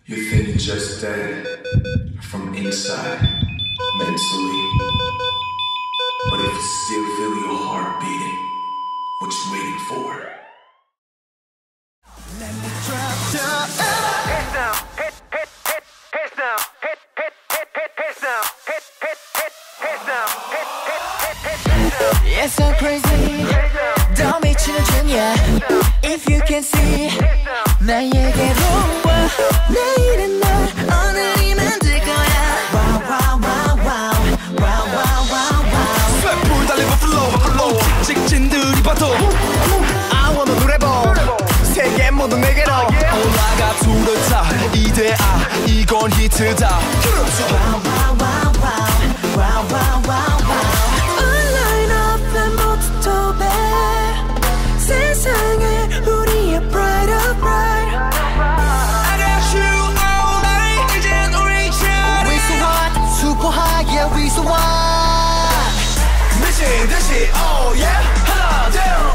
You think you're just dead from inside, mentally. But if you still feel your heart beating, what you waiting for? Let me drop down. Hit down, hit down, hit down, hit down. It's so crazy. 더 미치는 중이야. If you can see 나에게로 와. 내일은 날 오늘이면 될 거야. Wow wow wow wow wow wow wow wow. 쇠불 달리고 flow 직진들이 봐도 I wanna 노래보 세계 모두 내게로 올라가 두르다 이대아 이건 히트다. Wow wow wow wow wow wow wow wow. Online offline 모두 도배. 세상에 우리의 bright up bright. I got you all night 이젠 우리 차례. We so hot, super hot, yeah we so hot. 미친 듯이 oh yeah 하나 둘